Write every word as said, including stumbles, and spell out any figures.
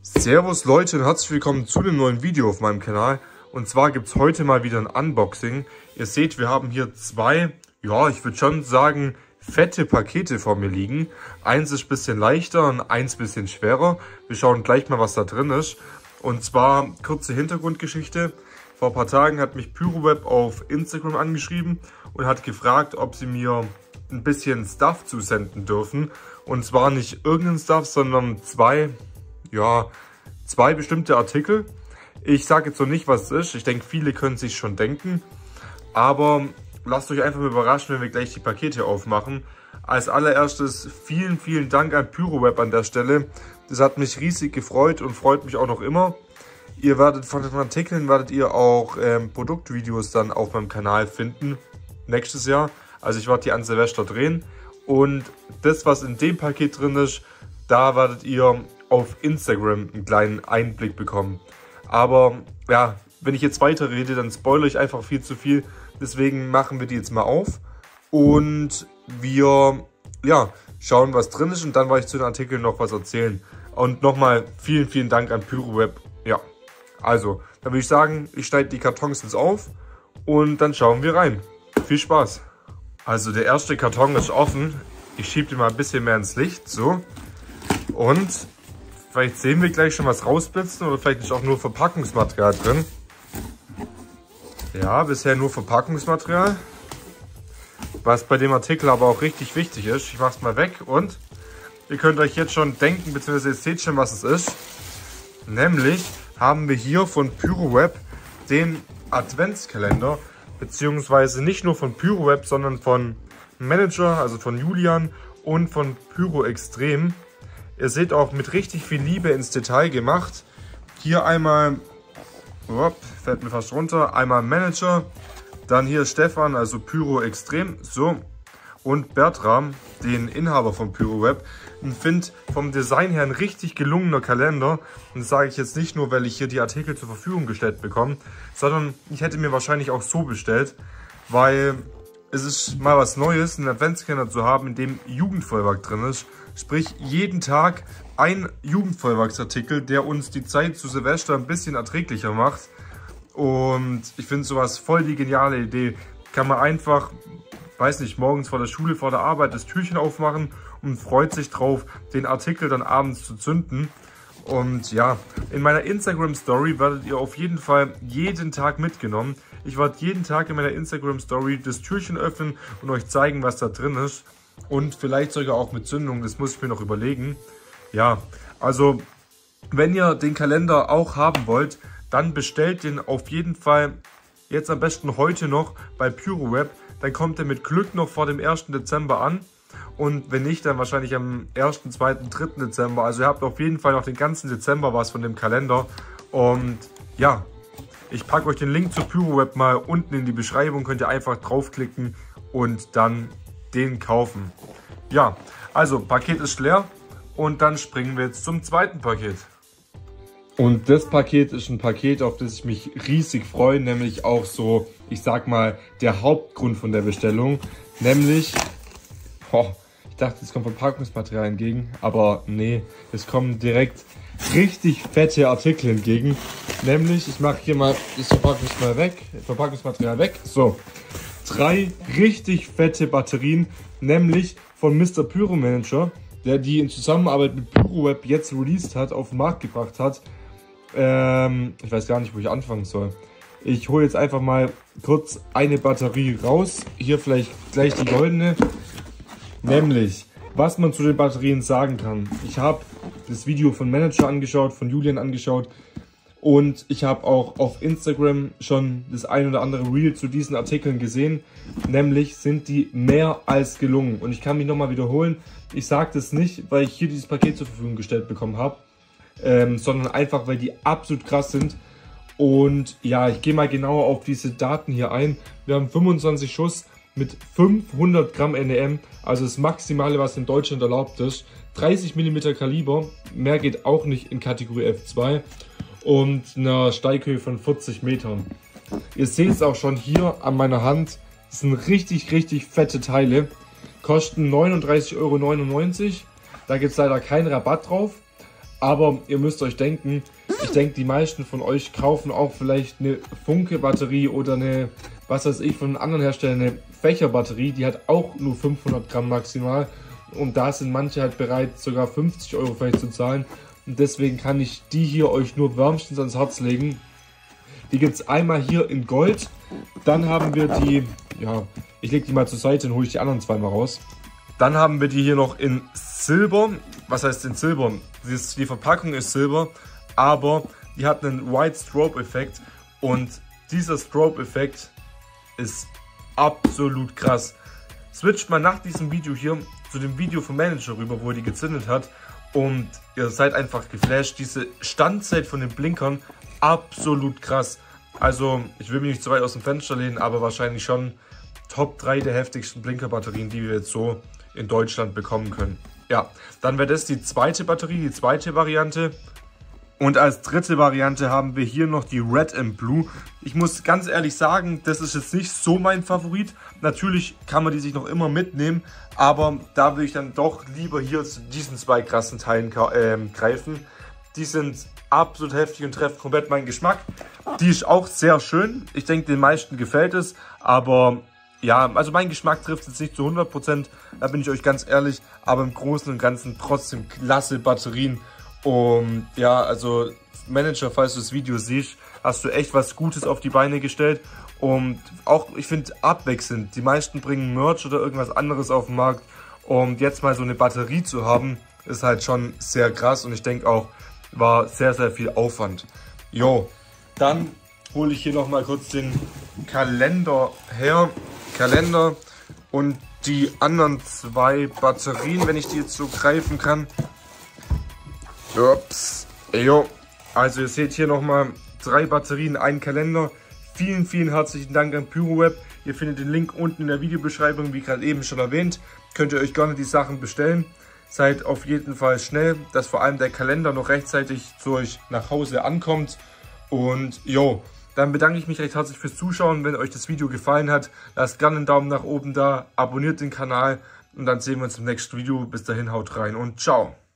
Servus Leute und herzlich willkommen zu einem neuen Video auf meinem Kanal. Und zwar gibt es heute mal wieder ein Unboxing. Ihr seht, wir haben hier zwei, ja ich würde schon sagen, fette Pakete vor mir liegen. Eins ist ein bisschen leichter und eins ein bisschen schwerer. Wir schauen gleich mal, was da drin ist. Und zwar kurze Hintergrundgeschichte. Vor ein paar Tagen hat mich Pyroweb auf Instagram angeschrieben und hat gefragt, ob sie mir ein bisschen Stuff zusenden dürfen. Und zwar nicht irgendein Stuff, sondern zwei, ja, zwei bestimmte Artikel. Ich sage jetzt noch nicht, was es ist. Ich denke, viele können sich schon denken. Aber lasst euch einfach mal überraschen, wenn wir gleich die Pakete aufmachen. Als allererstes vielen, vielen Dank an Pyroweb an der Stelle. Das hat mich riesig gefreut und freut mich auch noch immer. Ihr werdet von den Artikeln werdet ihr auch ähm, Produktvideos dann auf meinem Kanal finden. Nächstes Jahr. Also ich werde die an Silvester drehen. Und das, was in dem Paket drin ist, da werdet ihr auf Instagram einen kleinen Einblick bekommen. Aber ja, wenn ich jetzt weiter rede, dann spoilere ich einfach viel zu viel. Deswegen machen wir die jetzt mal auf. Und wir ja, schauen, was drin ist. Und dann werde ich zu den Artikeln noch was erzählen. Und nochmal vielen, vielen Dank an Pyroweb. Ja, also, dann würde ich sagen, ich schneide die Kartons jetzt auf. Und dann schauen wir rein. Viel Spaß! Also der erste Karton ist offen. Ich schiebe den mal ein bisschen mehr ins Licht. So. Und vielleicht sehen wir gleich schon was rausblitzen. Oder vielleicht ist auch nur Verpackungsmaterial drin. Ja, bisher nur Verpackungsmaterial. Was bei dem Artikel aber auch richtig wichtig ist. Ich mache es mal weg. Und ihr könnt euch jetzt schon denken, beziehungsweise ihr seht schon, was es ist. Nämlich haben wir hier von Pyroweb den Adventskalender. Beziehungsweise nicht nur von Pyroweb, sondern von Manager, also von Julian und von Pyro Extrem. Ihr seht auch mit richtig viel Liebe ins Detail gemacht. Hier einmal, oh, fällt mir fast runter, einmal Manager. Dann hier Stefan, also Pyro Extrem, so. Und Bertram, den Inhaber von Pyroweb. Ich finde vom Design her ein richtig gelungener Kalender. Und das sage ich jetzt nicht nur, weil ich hier die Artikel zur Verfügung gestellt bekomme, sondern ich hätte mir wahrscheinlich auch so bestellt, weil es ist mal was Neues, einen Adventskalender zu haben, in dem Jugendvollwerk drin ist. Sprich, jeden Tag ein Jugendvollwerksartikel, der uns die Zeit zu Silvester ein bisschen erträglicher macht. Und ich finde sowas voll die geniale Idee. Kann man einfach, weiß nicht, morgens vor der Schule, vor der Arbeit das Türchen aufmachen und freut sich drauf, den Artikel dann abends zu zünden. Und ja, in meiner Instagram-Story werdet ihr auf jeden Fall jeden Tag mitgenommen. Ich werde jeden Tag in meiner Instagram-Story das Türchen öffnen und euch zeigen, was da drin ist. Und vielleicht sogar auch mit Zündung, das muss ich mir noch überlegen. Ja, also wenn ihr den Kalender auch haben wollt, dann bestellt den auf jeden Fall jetzt am besten heute noch bei Pyroweb. Dann kommt er mit Glück noch vor dem ersten Dezember an. Und wenn nicht, dann wahrscheinlich am ersten, zweiten, dritten Dezember. Also ihr habt auf jeden Fall noch den ganzen Dezember was von dem Kalender. Und ja, ich packe euch den Link zu Pyroweb mal unten in die Beschreibung. Könnt ihr einfach draufklicken und dann den kaufen. Ja, also Paket ist leer. Und dann springen wir jetzt zum zweiten Paket. Und das Paket ist ein Paket, auf das ich mich riesig freue. Nämlich auch so, ich sag mal, der Hauptgrund von der Bestellung. Nämlich, oh, ich dachte, es kommt Verpackungsmaterial entgegen. Aber nee, es kommen direkt richtig fette Artikel entgegen. Nämlich, ich mache hier mal das Verpackungsmaterial weg. Verpackungsmaterial weg. So, drei richtig fette Batterien. Nämlich von Mister Pyro Manager, der die in Zusammenarbeit mit Pyroweb jetzt released hat, auf den Markt gebracht hat. Ähm, ich weiß gar nicht, wo ich anfangen soll. Ich hole jetzt einfach mal kurz eine Batterie raus. Hier vielleicht gleich die goldene. Nämlich, was man zu den Batterien sagen kann. Ich habe das Video von Manager angeschaut, von Julian angeschaut. Und ich habe auch auf Instagram schon das ein oder andere Reel zu diesen Artikeln gesehen. Nämlich sind die mehr als gelungen. Und ich kann mich nochmal wiederholen. Ich sage das nicht, weil ich hier dieses Paket zur Verfügung gestellt bekommen habe. Ähm, sondern einfach, weil die absolut krass sind. Und ja, ich gehe mal genauer auf diese Daten hier ein. Wir haben fünfundzwanzig Schuss mit fünfhundert Gramm N E M, also das Maximale, was in Deutschland erlaubt ist. dreißig Millimeter Kaliber, mehr geht auch nicht in Kategorie F zwei. Und eine Steighöhe von vierzig Metern. Ihr seht es auch schon hier an meiner Hand. Das sind richtig, richtig fette Teile. Kosten neununddreißig Euro neunundneunzig. Da gibt es leider keinen Rabatt drauf. Aber ihr müsst euch denken, ich denke, die meisten von euch kaufen auch vielleicht eine Funke-Batterie oder eine, was weiß ich, von einem anderen Hersteller, eine Fächer-Batterie. Die hat auch nur fünfhundert Gramm maximal. Und da sind manche halt bereit, sogar fünfzig Euro vielleicht zu zahlen. Und deswegen kann ich die hier euch nur wärmstens ans Herz legen. Die gibt es einmal hier in Gold. Dann haben wir die, ja, ich lege die mal zur Seite und hole ich die anderen zwei mal raus. Dann haben wir die hier noch in Silber. Was heißt in Silber? Die Verpackung ist Silber, aber die hat einen White Strobe Effekt. Und dieser Strobe Effekt ist absolut krass. Switcht mal nach diesem Video hier zu dem Video vom Manager rüber, wo er die gezündet hat. Und ihr seid einfach geflasht. Diese Standzeit von den Blinkern, absolut krass. Also, ich will mich nicht zu weit aus dem Fenster lehnen, aber wahrscheinlich schon Top drei der heftigsten Blinkerbatterien, die wir jetzt so in Deutschland bekommen können. Ja, dann wäre das die zweite Batterie, die zweite Variante. Und als dritte Variante haben wir hier noch die Red and Blue. Ich muss ganz ehrlich sagen, das ist jetzt nicht so mein Favorit. Natürlich kann man die sich noch immer mitnehmen, aber da will ich dann doch lieber hier zu diesen zwei krassen Teilen äh, greifen. Die sind absolut heftig und treffen komplett meinen Geschmack. Die ist auch sehr schön. Ich denke, den meisten gefällt es, aber ja, also mein Geschmack trifft es jetzt nicht zu hundert Prozent, da bin ich euch ganz ehrlich, aber im Großen und Ganzen trotzdem klasse Batterien. Und ja, also Manager, falls du das Video siehst, hast du echt was Gutes auf die Beine gestellt. Und auch, ich finde, abwechselnd. Die meisten bringen Merch oder irgendwas anderes auf den Markt. Und jetzt mal so eine Batterie zu haben, ist halt schon sehr krass. Und ich denke auch, war sehr, sehr viel Aufwand. Jo, dann hole ich hier nochmal kurz den Kalender her. Kalender und die anderen zwei Batterien, wenn ich die jetzt so greifen kann. Ups. Jo. Also ihr seht hier nochmal drei Batterien, einen Kalender. Vielen, vielen herzlichen Dank an PyroWeb. Ihr findet den Link unten in der Videobeschreibung, wie gerade eben schon erwähnt. Könnt ihr euch gerne die Sachen bestellen. Seid auf jeden Fall schnell, dass vor allem der Kalender noch rechtzeitig zu euch nach Hause ankommt. Und jo, dann bedanke ich mich recht herzlich fürs Zuschauen. Wenn euch das Video gefallen hat, lasst gerne einen Daumen nach oben da, abonniert den Kanal und dann sehen wir uns im nächsten Video. Bis dahin, haut rein und ciao.